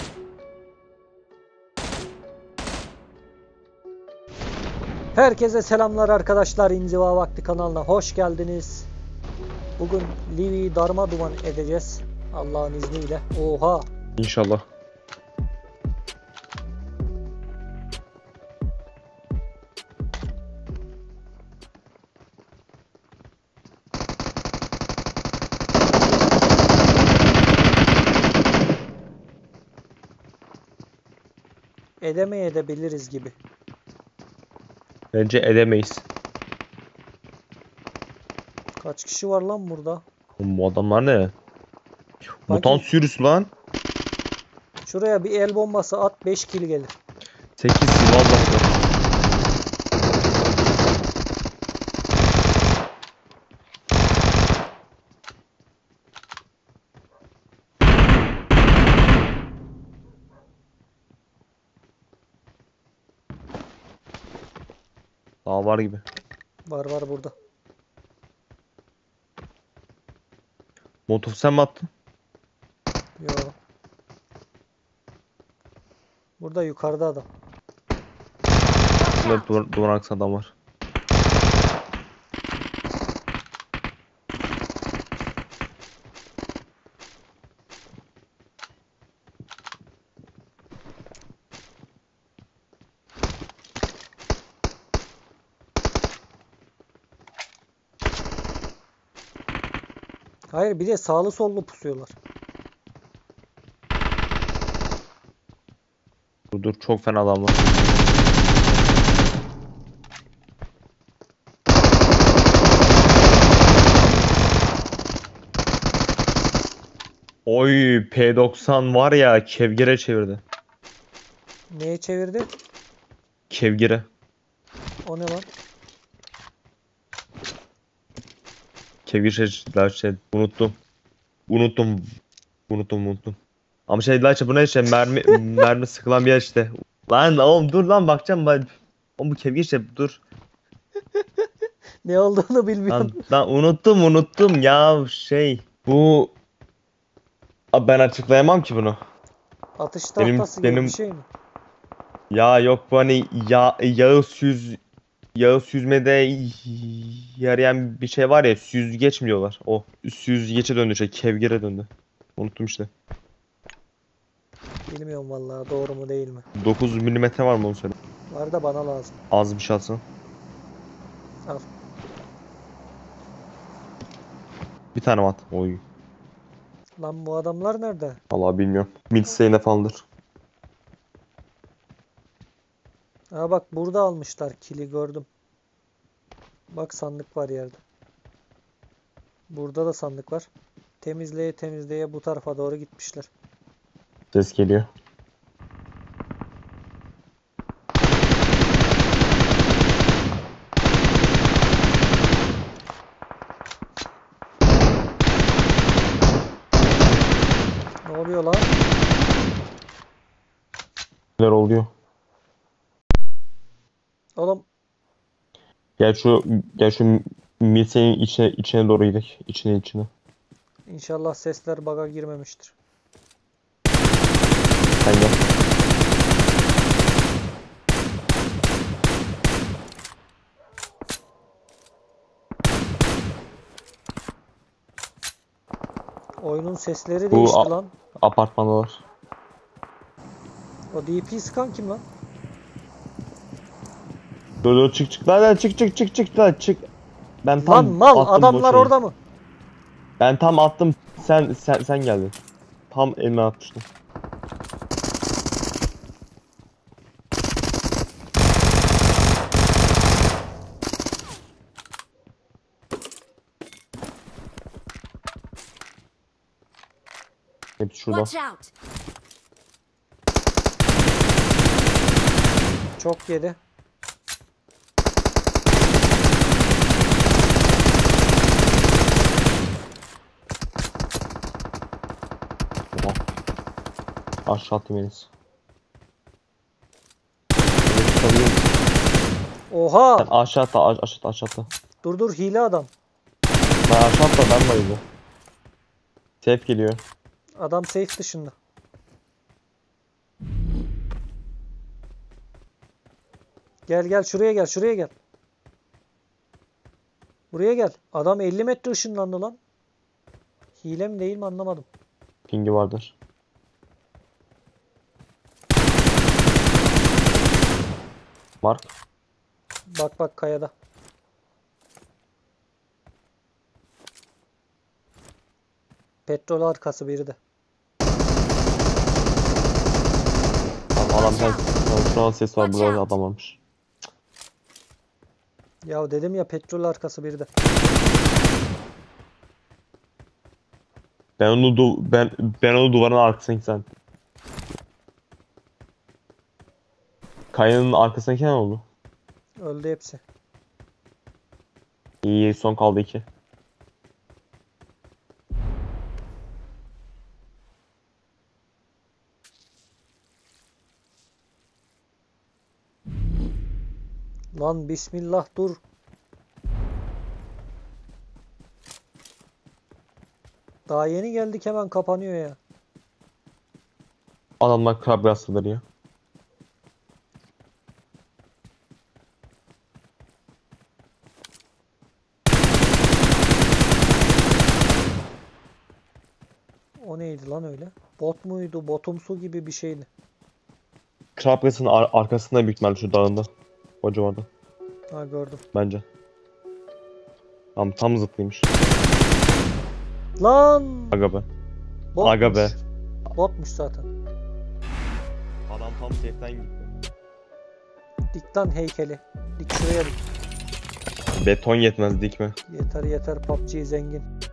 Herkese selamlar arkadaşlar. İnziva Vakti kanalına hoş geldiniz. Bugün Livi'yi darmaduman edeceğiz. Allah'ın izniyle. Oha. İnşallah. Edebiliriz gibi. Bence edemeyiz. Kaç kişi var lan burada? Bu adamlar ne? Mutant sürüsü lan. Şuraya bir el bombası at, 5 kill gelir. 8 vallahi. Daha var gibi. Var burada. Motof sen mi attın? Yo. Burada yukarıda adam. Burada duvar arkasında adam var. Hayır, bir de sağlı sollu pusuyorlar. Dur çok fena adam var. Oy P90 var ya kevgire çevirdi. Neye çevirdi? Kevgire. O ne lan? Kevgir unuttum. Ama şey daha bu ne işte mermi sıkılan bir yer işte. Lan oğlum dur lan bakacağım ben. Oğlum bu kevgir işte dur. Ne olduğunu bilmiyorum. Lan unuttum ya şey. Bu ben açıklayamam ki bunu. Atış tahtası gibi bir şey mi? Ya yok bu hani yağı süzmede yarayan bir şey var ya, süzgeç mi diyorlar? O süzgeçe döndü, şey kevgire döndü. Unuttum işte. Bilmiyorum vallahi, doğru mu değil mi? 9 milimetre var mı onu söyle. Var da bana lazım. Az bir şey alsın. Al. Bir tane at. Oy. Lan bu adamlar nerede? Vallahi bilmiyorum. Milseyne falandır. Ha bak, burada almışlar kili, gördüm. Bak, sandık var yerde. Burada da sandık var. Temizleye bu tarafa doğru gitmişler. Ses geliyor. Ne oluyor lan? Neler oluyor? Oğlum Gel şu milseyin içine doğru gidelim. İçine. inşallah sesler bug'a girmemiştir. Sen gel. Oyunun sesleri Bu değişti lan. Apartmandalar. O DP sıkan kim lan? Dur çık lan çık lan çık. Ben tam Lan mal, attım adamlar orada mı? Ben tam attım. Sen geldin. Tam elime atmıştım. Hepsi şurada. Watch out. Çok yedi. Oha. Aşağı attım Enes. Oha! Sen aşağı atla. Dur hile adam. Ben aşağı atla, ben bayıldım. Safe geliyor. Adam safe dışında. Gel gel şuraya gel şuraya gel. Buraya gel. Adam 50 metre ışınlandı lan. Hile mi değil mi anlamadım. Pingi vardır. Mark. Bak bak kayada. Petrol arkası biri de. Tamam, adam sen şu an ses var, burada adam varmış. Ya dedim ya petrol arkası biri de. Ben onu duvarın arkasına gitsen. Kayanın arkasındaki ne oldu? Öldü hepsi. İyi, son kaldı 2. Lan bismillah dur. Daha yeni geldik hemen kapanıyor ya. Adamlar krab rastladır ya. O neydi lan öyle? Bot muydu? Botumsu gibi bir şeydi. Krab rastının arkasında büyük ihtimalle şu dağında. O civarda Ha gördüm. bence. Tam zıtlıymış. Lan! Aga be. Botmuş. Aga be. Botmuş zaten. Adam tam safe'den gitti. Dik lan heykeli. Dik şuraya dik. Beton yetmez dikme. Yeter yeter PUBG zengin.